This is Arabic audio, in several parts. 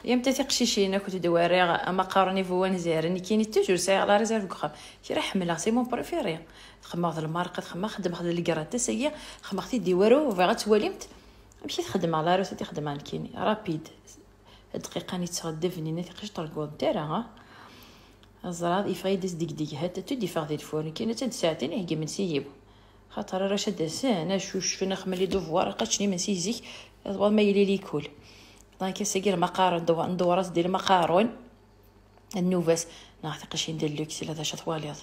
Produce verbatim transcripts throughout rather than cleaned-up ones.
يا متى تقشيشينا كنت دواري مقارني فوان زيرني كايني توجور سايغ لا ريزيرف كخام كي راه حملها سي مون بريفيري خما هاد المارقه خما خدم هاد الكراتا سيا خما اختي ديوارو فيغا تواليمت مشيت خدم على راسي تخدم على كيني رابيد دقيقه ني تغدى فنينه تيقش طرقو تاعها ها الزراد يفايدس ديك ديك هات تدي فاغ ديال الفورن كاينه تد ساعتين هي من سييب خاطر راه شاد سنه شوش فينا خملي دوفوار قاتشني من سيزيك ما يلي لي كول دونك سيغير مقارن دو ندورات ديال المقارون النوفاس نعتقش ندير لوكس لا داش طواليط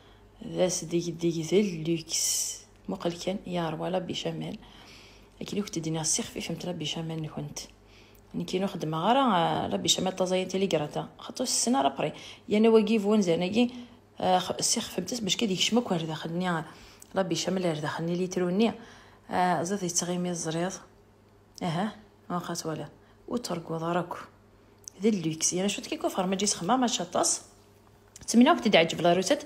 ذاس ديك ديك ذل لوكس مقل كان يا ولا بشمال لكن كنت دينا السيخ في فهمت لا بشمال كنت ني كي نخدم غير لا بشمال تزاين تيلي كراتا خاطر السنه راه بري يعني واقيف ونزاناكي السيخ فهمت باش كديك شمك وهر داخلني لا بشمال هر داخلني ليتروني زاد يتغيمي الزريض اها ما بقات ولا وتركو دارك ذا اللوكس يعني شفت كيكو فرماجي سخمه ما شطاس تمنى وقت تعجب لا روسيت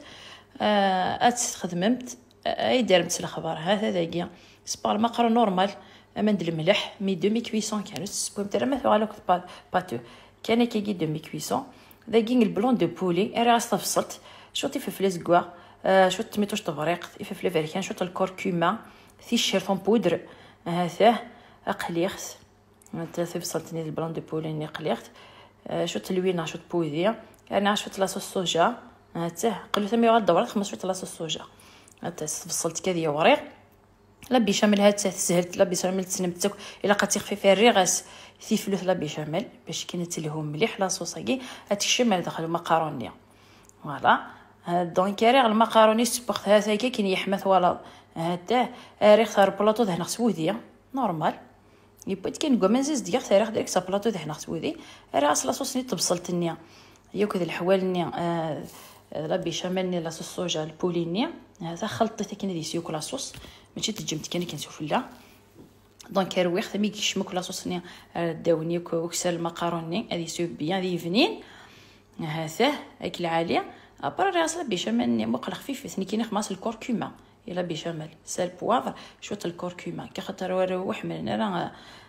آه اتخدمت اي دارمت الاخبار هذا داكيا سبار مقرا نورمال امند الملح مي دومي كويسون كانوا سبوم ترى ما ثوالك باتو كان كيجي دومي كويسون داكين البلون دو بولي راه استفصلت شوتي في فلاس كوا آه شوت ميتوش تفريق في فلا فيريكان شوت الكوركوما في شيرفون بودر هذا اقليخت ثلاثة فصلتني البلون دو بولي ني قليخت شوت الوينا شوت بوذيه انا شوت لاصوص الصوجا حتى قلت ثمي غا دورات خمس شوت لاصوص الصوجا حتى فصلت كذا وريق لا بيشامل هاد سهلت لا بيشامل تسنمتك الا قاتي خفيفه الريغاس في فلوس لا بيشامل باش كانت لهم مليح لاصوصاكي هتشمل داخل المقارونيه فوالا دونك ريغ المقاروني سبورت هذا كي يحمث ولا هدا ريغ ثار بلاطو دهنا سووديه نورمال يبغيت كاين كومنزيز ديال تاريخ ديك سابلاطو دهنا سوودي راه اصلا صوصني تبصلت النيا هي كذا الحوال نيا آه لا بيشامل ني لاصوص الصوجا البولينيا هذا خلطت كاين دي سيوك لاصوص ماشي تجمت كاين كنشوف لا دونك رويخ ثمي كيشمك لاصوص نيا داوني وكسل المقاروني هذه سوب بيان هذه فنين هذا هيك العاليه ابرا راه اصلا بيشامل ني مقل خفيف ثني كاين خماس الكركما الى بيشامل سال بوافر شوت الكركما كخاطر روح من راه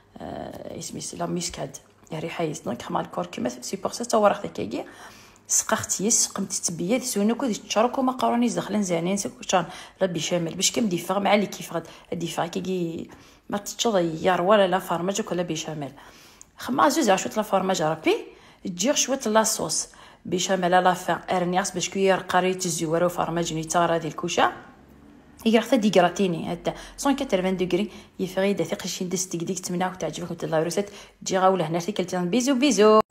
آه اسمي لا ميسكاد ريحه يس دونك خما الكركما سي بور سا تورخ داكيا سقختي سقمت تبيا سونو كو تشاركو مقاروني داخلين زانين سكوتان لا بيشامل باش كم ديفا مع اللي كيف غد ديفا كي ما تتغير ولا لا فرماج ولا بيشامل خما زوج عشوت لا فرماج ربي تجي شويه لاصوص بيشامل لا فان ارنياس باش كير قريت الزوار وفرماج نيتار هذه الكوشه هي حتى دي غراتيني هدا مية وثمانين دوغري يفري دا ثقشين دستيك ديك تمناو تعجبكم الله روسيت تجي غاوله هنا تيكلتي بيزو بيزو.